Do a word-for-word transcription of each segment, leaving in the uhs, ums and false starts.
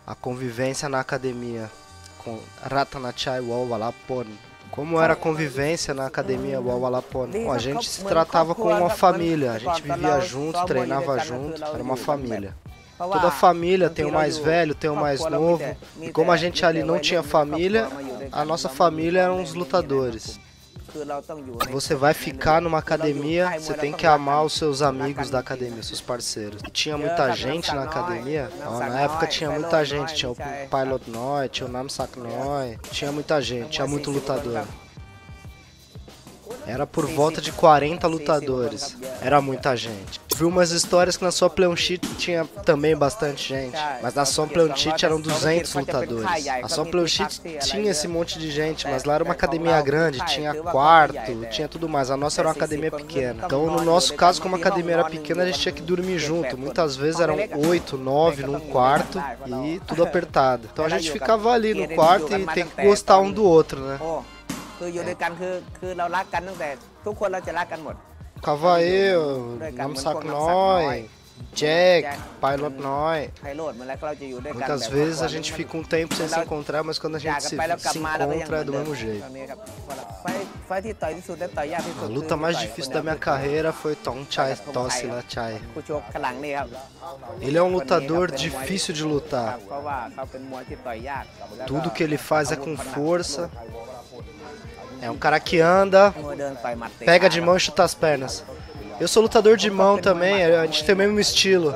a convivência na academia com Ratanachai Walwalapon. Como era a convivência na academia Walwalapon? Bom, a gente se tratava como uma família, a gente vivia junto, treinava junto, era uma família. Toda família tem o mais velho, tem o mais novo, e como a gente ali não tinha família, a nossa família eram os lutadores. Você vai ficar numa academia, você tem que amar os seus amigos da academia, seus parceiros. E tinha muita gente na academia, ó, na época tinha muita gente, tinha o Pilot Noi, tinha o Namsak Noi, tinha muita gente, tinha muito lutador. Era por volta de quarenta lutadores, era muita gente. Vi umas histórias que na sua Pleonchit tinha também bastante gente, mas na sua Pleonchit eram duzentos lutadores. A sua Pleonchit tinha esse monte de gente, mas lá era uma academia grande, tinha quarto, tinha tudo mais. A nossa era uma academia pequena. Então no nosso caso, como a academia era pequena, a gente tinha que dormir junto. Muitas vezes eram oito, nove num quarto e tudo apertado. Então a gente ficava ali no quarto e tem que gostar um do outro, né? Ficava eu, Namsak Noi, Jack, Pilot Noi. Muitas vezes a gente fica um tempo sem se encontrar, mas quando a gente se, se encontra é do mesmo jeito. A luta mais difícil da minha carreira foi Thongchai Thongsilachai. Ele é um lutador difícil de lutar. Tudo que ele faz é com força. É um cara que anda, pega de mão e chuta as pernas. Eu sou lutador de mão também, a gente tem o mesmo estilo.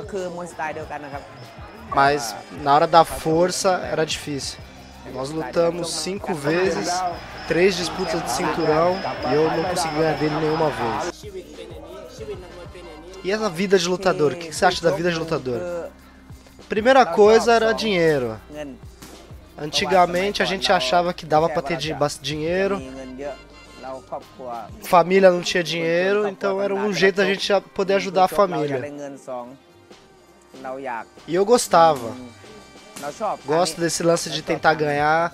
Mas na hora da força era difícil. Nós lutamos cinco vezes, três disputas de cinturão e eu não consegui ganhar dele nenhuma vez. E essa vida de lutador, o que você acha da vida de lutador? Primeira coisa era dinheiro. Antigamente a gente achava que dava para ter dinheiro, família não tinha dinheiro, então era um jeito da gente poder ajudar a família. E eu gostava, gosto desse lance de tentar ganhar.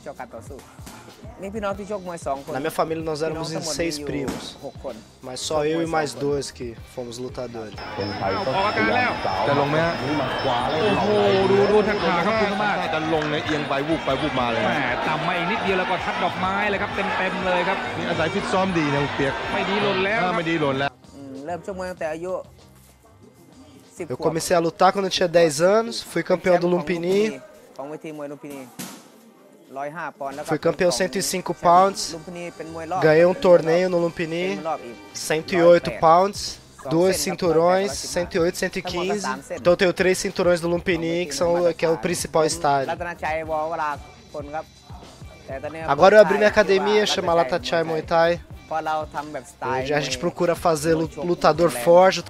Na minha família nós éramos em seis primos, mas só eu e mais dois que fomos lutadores. จะลงไหมฮะขวาเลยโอ้โหดูดูทางขาครับคุณมากจะลงเนี่ยเอียงไปวูบไปวูบมาเลยแหมต่ำมาอีกนิดเดียวแล้วก็ทัดดอกไม้เลยครับเต็มเต็มเลยครับนี่อาศัยฟิตซ้อมดีนะเปียกไม่ดีหล่นแล้วไม่ดีหล่นแล้วเริ่มชกมวยตั้งแต่อายุ Eu comecei a lutar quando eu tinha dez anos, fui campeão do Lumpini. Fui campeão cento e cinco pounds, ganhei um torneio no Lumpini, cento e oito pounds, dois cinturões, cento e oito, cento e quinze. Então eu tenho três cinturões do Lumpini, que, são, que é o principal estádio. Agora eu abri minha academia, chama Latachai Muay Thai. Hoje a gente procura fazer lutador forte.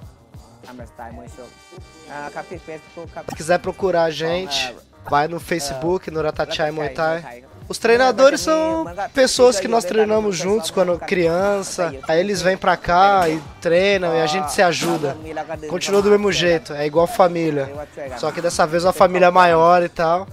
Se quiser procurar a gente, vai no Facebook, no Latachai Muay Thai. Os treinadores são pessoas que nós treinamos juntos quando criança. Aí eles vêm pra cá e treinam e a gente se ajuda. Continua do mesmo jeito, é igual família. Só que dessa vez uma família maior e tal.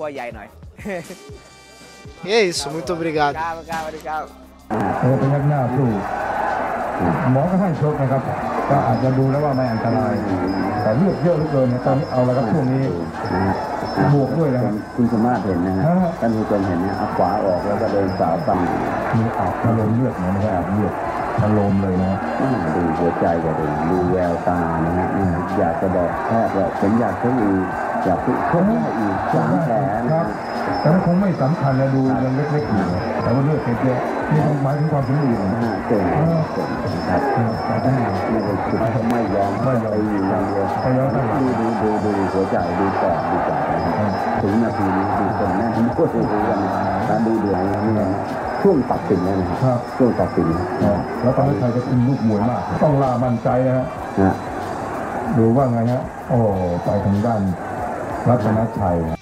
E é isso, muito obrigado. เป็นยักหน้าสู้หมอกระทั่งชกนะครับก็อาจจะดูแล้วว่าไม่อันตรายแต่เลือดเยอะเหลือเกินตอนนี้เอาละครับช่วงนี้บวกด้วยนะครับคุณสามารถเห็นนะฮะท่านผู้ชมเห็นเนี่ยเอาขวาออกแล้วก็เดินสาวตั้งมีอาบพะโลมเลือดนะไม่ใช่อาบเลือดพะโลมเลยนะดูหัวใจก็ดูดูแววตานะฮะอยากจะบอกแพทย์ว่าผมอยากชกอีกอยากชกได้อีกสามแผลนะครับแต่มันคงไม่สำคัญนะดูยังเล็กๆอยู่แต่ว่าเลือดเยอะนี่หมายถึงความสมบูรณ์นะเก่งครับไม่ได้คิดไม่ยอมไม่ยอมอย่างเดียวดูดูดูดูหัวใจดูปอดดูใจถึงนาทีนี้ดูคนแน่นพูดดูกันนะดูเดือดนี่นะช่วงตัดสินนะครับช่วงตัดสินแล้วตอนนี้ใครจะเป็นลูกมวยมากต้องล่ามั่นใจนะฮะดูว่าไงฮะโอ้ไปทางด้านรัตนชัย